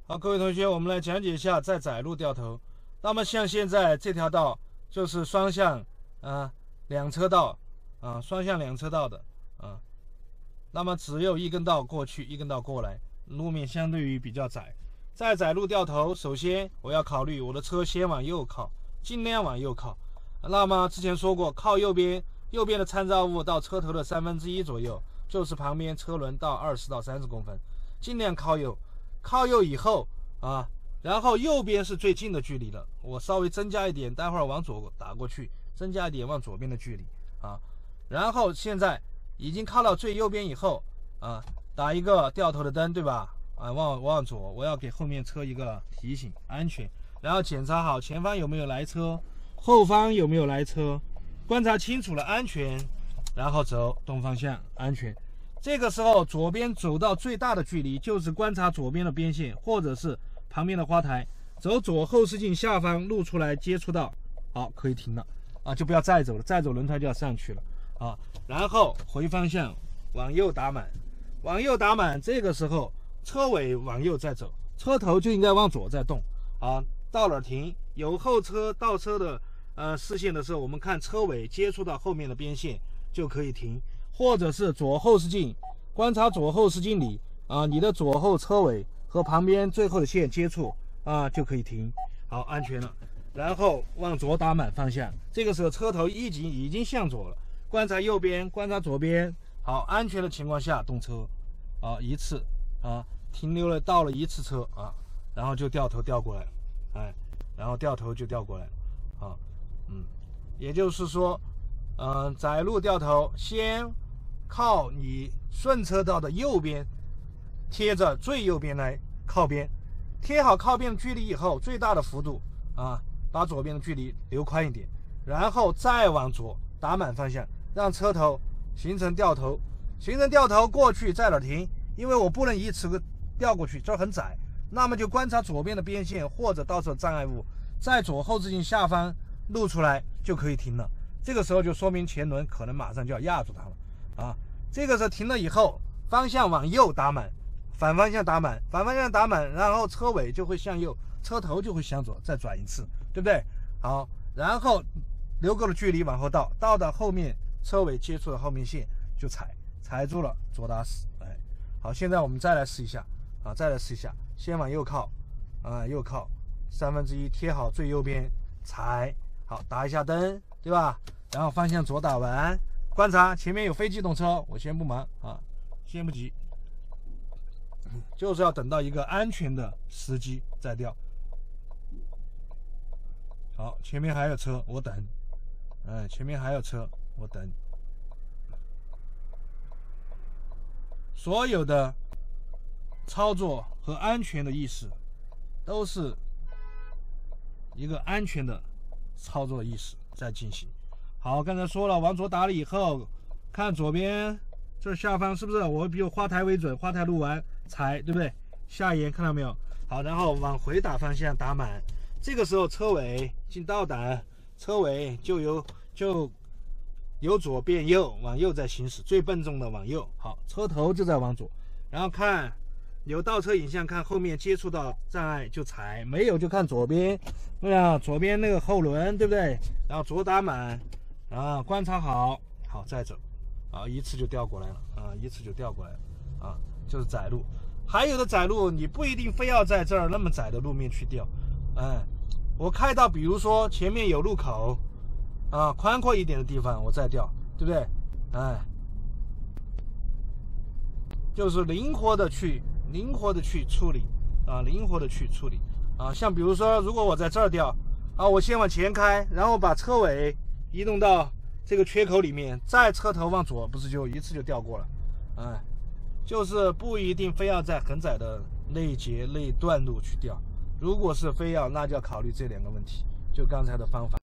好，各位同学，我们来讲解一下在窄路掉头。那么像现在这条道就是双向两车道双向两车道的那么只有一根道过去，一根道过来，路面相对于比较窄。在窄路掉头，首先我要考虑我的车先往右靠，尽量往右靠。那么之前说过，靠右边的参照物到车头的1/3左右，就是旁边车轮到20到30公分，尽量靠右。靠右以后然后右边是最近的距离了，我稍微增加一点，待会儿往左打过去，增加一点往左边的距离然后现在已经靠到最右边以后打一个掉头的灯，对吧？往左，我要给后面车一个提醒，安全。然后检查好前方有没有来车，后方有没有来车，观察清楚了，安全，然后走东方向，安全。这个时候左边走到最大的距离，就是观察左边的边线或者是旁边的花台，走左后视镜下方露出来接触到，好，可以停了就不要再走了，再走轮胎就要上去了然后回方向往右打满，往右打满，这个时候车尾往右再走，车头就应该往左再动到哪儿停，有后车倒车的视线的时候，我们看车尾接触到后面的边线就可以停，或者是左后视镜观察左后视镜里你的左后车尾和旁边最后的线接触就可以停，好，安全了。然后往左打满方向，这个时候车头已经向左了，观察右边，观察左边，好，安全的情况下动车一次停留了到了一次车然后就掉头掉过来了，然后掉头就掉过来了也就是说窄路掉头，先靠你顺车道的右边，贴着最右边来靠边，贴好靠边的距离以后，最大的幅度把左边的距离留宽一点，然后再往左打满方向，让车头形成掉头，过去在哪儿停？因为我不能一次掉过去，这儿很窄，那么就观察左边的边线或者到时候障碍物，在左后视镜下方露出来就可以停了。这个时候就说明前轮可能马上就要压住它了这个时候停了以后，方向往右打满，反方向打满，然后车尾就会向右，车头就会向左，再转一次，对不对？好，然后留够了距离往后倒到后面车尾接触的后面线就踩住了，左打死。好，现在我们再来试一下先往右靠右靠1/3贴好最右边，踩好，打一下灯，对吧？然后方向左打完，观察前面有非机动车，我先不忙先不急，就是要等到一个安全的时机再掉。好，前面还有车，我等前面还有车，我等。所有的操作和安全的意识都是一个安全的操作意识在进行。好，刚才说了，往左打了以后，看左边这下方是不是我比如花台为准，花台录完踩，对不对？下沿看到没有？好，然后往回打方向打满，这个时候车尾进倒档，车尾就由左变右，往右在行驶，最笨重的往右。好，车头就在往左，然后看有倒车影像，看后面接触到障碍就踩，没有就看左边，左边那个后轮，对不对？然后左打满观察好再走一次就掉过来了就是窄路。还有的窄路你不一定非要在这儿那么窄的路面去掉我开到比如说前面有路口宽阔一点的地方我再掉，对不对？就是灵活的去处理像比如说如果我在这儿掉我先往前开，然后把车尾移动到这个缺口里面，再车头往左，不是就一次就掉过了就是不一定非要在很窄的内节内段路去掉，如果是非要，那就要考虑这两个问题，就刚才的方法。